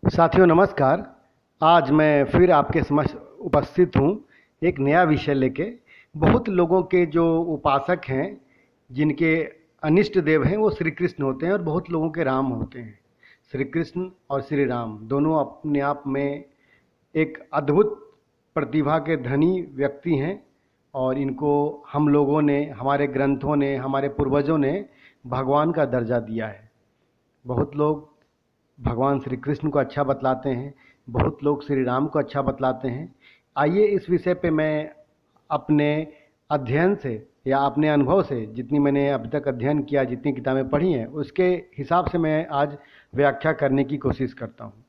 साथियों नमस्कार। आज मैं फिर आपके समक्ष उपस्थित हूँ एक नया विषय लेके। बहुत लोगों के जो उपासक हैं, जिनके अनिष्ट देव हैं, वो श्री कृष्ण होते हैं और बहुत लोगों के राम होते हैं। श्री कृष्ण और श्री राम दोनों अपने आप में एक अद्भुत प्रतिभा के धनी व्यक्ति हैं और इनको हम लोगों ने, हमारे ग्रंथों ने, हमारे पूर्वजों ने भगवान का दर्जा दिया है। बहुत लोग भगवान श्री कृष्ण को अच्छा बतलाते हैं, बहुत लोग श्री राम को अच्छा बतलाते हैं। आइए इस विषय पे मैं अपने अध्ययन से या अपने अनुभव से, जितनी मैंने अभी तक अध्ययन किया, जितनी किताबें पढ़ी हैं, उसके हिसाब से मैं आज व्याख्या करने की कोशिश करता हूँ।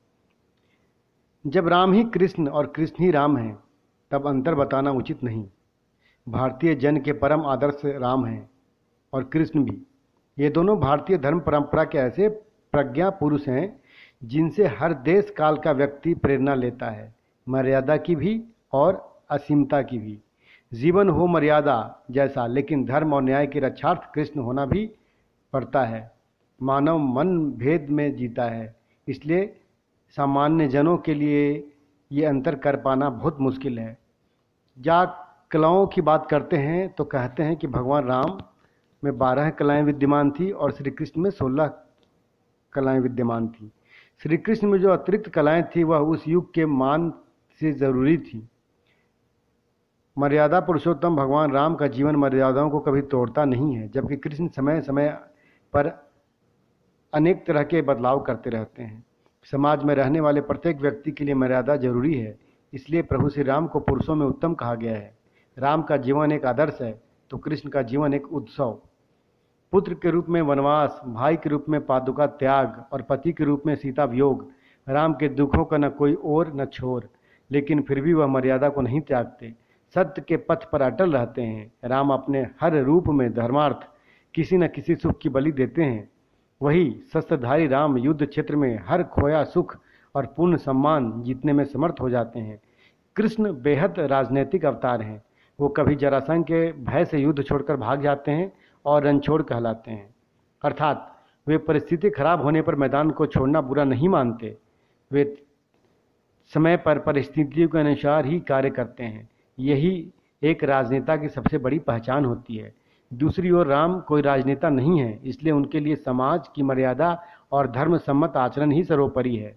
जब राम ही कृष्ण और कृष्ण ही राम हैं, तब अंतर बताना उचित नहीं। भारतीय जन के परम आदर्श राम हैं और कृष्ण भी। ये दोनों भारतीय धर्म परंपरा के ऐसे प्रज्ञा पुरुष हैं जिनसे हर देश काल का व्यक्ति प्रेरणा लेता है, मर्यादा की भी और असीमता की भी। जीवन हो मर्यादा जैसा, लेकिन धर्म और न्याय के रक्षार्थ कृष्ण होना भी पड़ता है। मानव मन भेद में जीता है, इसलिए सामान्य जनों के लिए ये अंतर कर पाना बहुत मुश्किल है। जहाँ कलाओं की बात करते हैं तो कहते हैं कि भगवान राम में 12 कलाएं विद्यमान थी और श्री कृष्ण में 16 कलाएं विद्यमान थी। श्री कृष्ण में जो अतिरिक्त कलाएं थी वह उस युग के मान से जरूरी थी। मर्यादा पुरुषोत्तम भगवान राम का जीवन मर्यादाओं को कभी तोड़ता नहीं है, जबकि कृष्ण समय समय पर अनेक तरह के बदलाव करते रहते हैं। समाज में रहने वाले प्रत्येक व्यक्ति के लिए मर्यादा जरूरी है, इसलिए प्रभु श्री राम को पुरुषों में उत्तम कहा गया है। राम का जीवन एक आदर्श है तो कृष्ण का जीवन एक उत्सव। पुत्र के रूप में वनवास, भाई के रूप में पादुका त्याग और पति के रूप में सीता वियोग। राम के दुखों का न कोई ओर न छोर, लेकिन फिर भी वह मर्यादा को नहीं त्यागते, सत्य के पथ पर अटल रहते हैं। राम अपने हर रूप में धर्मार्थ किसी न किसी सुख की बलि देते हैं। वही शस्त्रधारी राम युद्ध क्षेत्र में हर खोया सुख और पूर्ण सम्मान जीतने में समर्थ हो जाते हैं। कृष्ण बेहद राजनीतिक अवतार हैं। वो कभी जरासंध के भय से युद्ध छोड़कर भाग जाते हैं और रणछोड़ कहलाते हैं, अर्थात वे परिस्थिति खराब होने पर मैदान को छोड़ना बुरा नहीं मानते। वे समय पर परिस्थितियों के अनुसार ही कार्य करते हैं। यही एक राजनेता की सबसे बड़ी पहचान होती है। दूसरी ओर राम कोई राजनेता नहीं है, इसलिए उनके लिए समाज की मर्यादा और धर्म सम्मत आचरण ही सर्वोपरि है।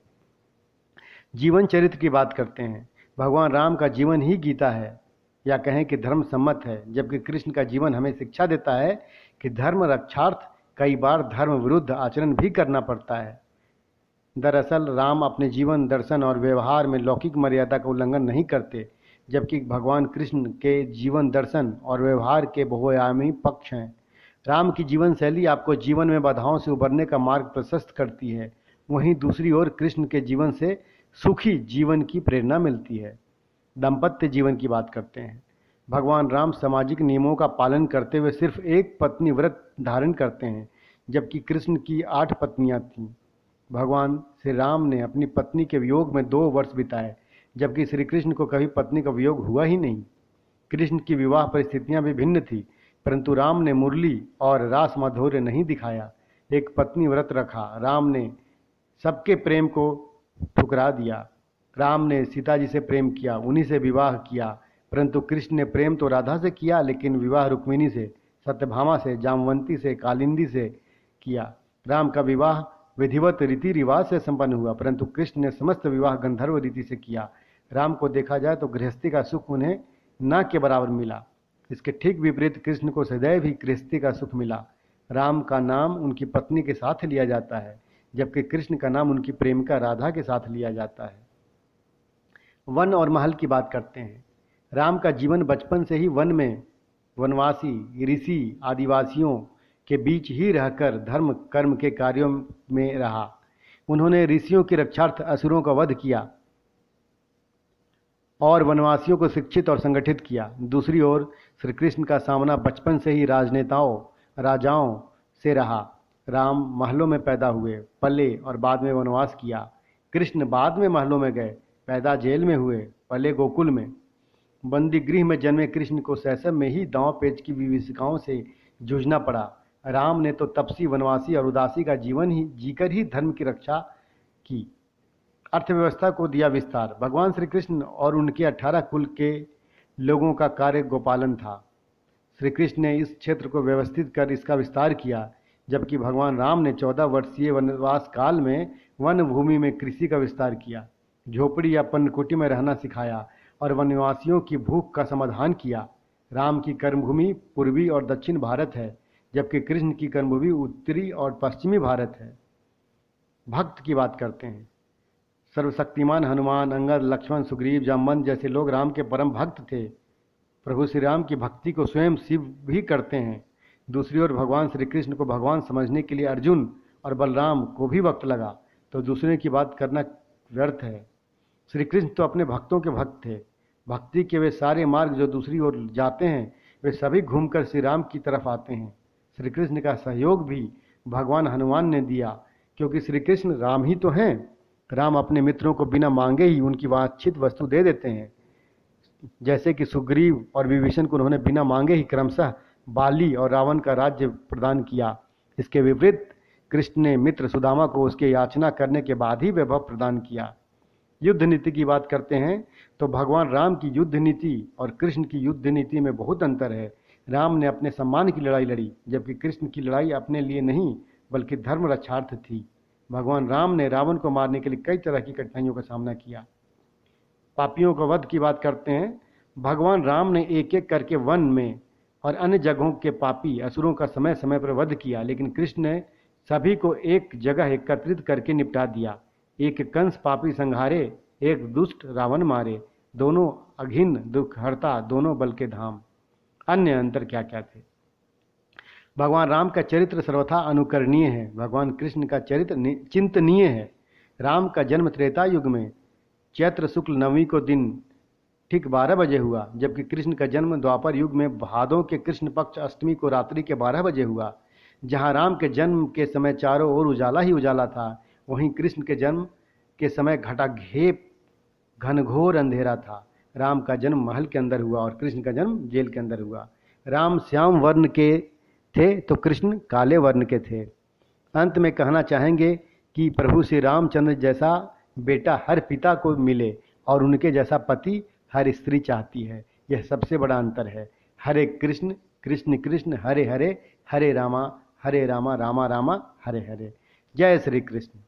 जीवन चरित्र की बात करते हैं। भगवान राम का जीवन ही गीता है, या कहें कि धर्म सम्मत है, जबकि कृष्ण का जीवन हमें शिक्षा देता है कि धर्म रक्षार्थ कई बार धर्म विरुद्ध आचरण भी करना पड़ता है। दरअसल राम अपने जीवन दर्शन और व्यवहार में लौकिक मर्यादा का उल्लंघन नहीं करते, जबकि भगवान कृष्ण के जीवन दर्शन और व्यवहार के बहुआयामी पक्ष हैं। राम की जीवन शैली आपको जीवन में बाधाओं से उबरने का मार्ग प्रशस्त करती है, वहीं दूसरी ओर कृष्ण के जीवन से सुखी जीवन की प्रेरणा मिलती है। दाम्पत्य जीवन की बात करते हैं। भगवान राम सामाजिक नियमों का पालन करते हुए सिर्फ एक पत्नी व्रत धारण करते हैं, जबकि कृष्ण की 8 पत्नियां थीं। भगवान श्री राम ने अपनी पत्नी के वियोग में 2 वर्ष बिताए, जबकि श्री कृष्ण को कभी पत्नी का वियोग हुआ ही नहीं। कृष्ण की विवाह परिस्थितियां भी भिन्न थी, परंतु राम ने मुरली और रास माधुर्य नहीं दिखाया। एक पत्नी व्रत रखा। राम ने सबके प्रेम को ठुकरा दिया। राम ने सीता जी से प्रेम किया, उन्हीं से विवाह किया, परंतु कृष्ण ने प्रेम तो राधा से किया, लेकिन विवाह रुक्मिणी से, सत्यभामा से, जामवंती से, कालिंदी से किया। राम का विवाह विधिवत रीति रिवाज से संपन्न हुआ, परंतु कृष्ण ने समस्त विवाह गंधर्व रीति से किया। राम को देखा जाए तो गृहस्थी का सुख उन्हें न के बराबर मिला। इसके ठीक विपरीत कृष्ण को सदैव ही गृहस्थी का सुख मिला। राम का नाम उनकी पत्नी के साथ लिया जाता है, जबकि कृष्ण का नाम उनकी प्रेमिका राधा के साथ लिया जाता है। वन और महल की बात करते हैं। राम का जीवन बचपन से ही वन में वनवासी, ऋषि, आदिवासियों के बीच ही रहकर धर्म कर्म के कार्यों में रहा। उन्होंने ऋषियों की रक्षार्थ असुरों का वध किया और वनवासियों को शिक्षित और संगठित किया। दूसरी ओर श्री कृष्ण का सामना बचपन से ही राजनेताओं, राजाओं से रहा। राम महलों में पैदा हुए, पले और बाद में वनवास किया। कृष्ण बाद में महलों में गए, पैदा जेल में हुए, पले गोकुल में। बंदी गृह में जन्मे कृष्ण को शैशव में ही दांव पेच की विभीषिकाओं से जूझना पड़ा। राम ने तो तपसी, वनवासी और उदासी का जीवन ही जीकर ही धर्म की रक्षा की। अर्थव्यवस्था को दिया विस्तार। भगवान श्री कृष्ण और उनके 18 कुल के लोगों का कार्य गोपालन था। श्री कृष्ण ने इस क्षेत्र को व्यवस्थित कर इसका विस्तार किया, जबकि भगवान राम ने 14 वर्षीय वनवास काल में वन भूमि में कृषि का विस्तार किया, झोपड़ी या पर्णकुटी में रहना सिखाया और वनवासियों की भूख का समाधान किया। राम की कर्मभूमि पूर्वी और दक्षिण भारत है, जबकि कृष्ण की कर्मभूमि उत्तरी और पश्चिमी भारत है। भक्त की बात करते हैं। सर्वशक्तिमान हनुमान, अंगद, लक्ष्मण, सुग्रीव, जामवंत जैसे लोग राम के परम भक्त थे। प्रभु श्री राम की भक्ति को स्वयं शिव भी करते हैं। दूसरी ओर भगवान श्री कृष्ण को भगवान समझने के लिए अर्जुन और बलराम को भी वक्त लगा, तो दूसरे की बात करना व्यर्थ है। श्री कृष्ण तो अपने भक्तों के भक्त थे। भक्ति के वे सारे मार्ग जो दूसरी ओर जाते हैं, वे सभी घूमकर श्री राम की तरफ आते हैं। श्री कृष्ण का सहयोग भी भगवान हनुमान ने दिया, क्योंकि श्री कृष्ण राम ही तो हैं। राम अपने मित्रों को बिना मांगे ही उनकी वांछित वस्तु दे देते हैं, जैसे कि सुग्रीव और विभीषण को उन्होंने बिना मांगे ही क्रमशः बाली और रावण का राज्य प्रदान किया। इसके विपरीत कृष्ण ने मित्र सुदामा को उसके याचना करने के बाद ही वैभव प्रदान किया। युद्ध नीति की बात करते हैं तो भगवान राम की युद्ध नीति और कृष्ण की युद्ध नीति में बहुत अंतर है। राम ने अपने सम्मान की लड़ाई लड़ी, जबकि कृष्ण की लड़ाई अपने लिए नहीं बल्कि धर्म रक्षार्थ थी। भगवान राम ने रावण को मारने के लिए कई तरह की कठिनाइयों का सामना किया। पापियों को वध की बात करते हैं। भगवान राम ने एक एक करके वन में और अन्य जगहों के पापी असुरों का समय समय पर वध किया, लेकिन कृष्ण ने सभी को एक जगह एकत्रित करके निपटा दिया। एक कंस पापी संहारे, एक दुष्ट रावण मारे, दोनों अघिन दुख हरता, दोनों बल के धाम। अन्य अंतर क्या क्या थे? भगवान राम का चरित्र सर्वथा अनुकरणीय है। भगवान कृष्ण का चरित्र चिंतनीय है। राम का जन्म त्रेता युग में चैत्र शुक्ल नवमी को दिन ठीक 12 बजे हुआ, जबकि कृष्ण का जन्म द्वापर युग में भादों के कृष्ण पक्ष अष्टमी को रात्रि के 12 बजे हुआ। जहाँ राम के जन्म के समय चारों ओर उजाला ही उजाला था, वहीं कृष्ण के जन्म के समय घटाघेप घनघोर अंधेरा था। राम का जन्म महल के अंदर हुआ और कृष्ण का जन्म जेल के अंदर हुआ। राम श्याम वर्ण के थे तो कृष्ण काले वर्ण के थे। अंत में कहना चाहेंगे कि प्रभु श्री रामचंद्र जैसा बेटा हर पिता को मिले और उनके जैसा पति हर स्त्री चाहती है। यह सबसे बड़ा अंतर है। हरे कृष्ण कृष्ण कृष्ण हरे हरे, हरे रामा रामा रामा हरे हरे। जय श्री कृष्ण।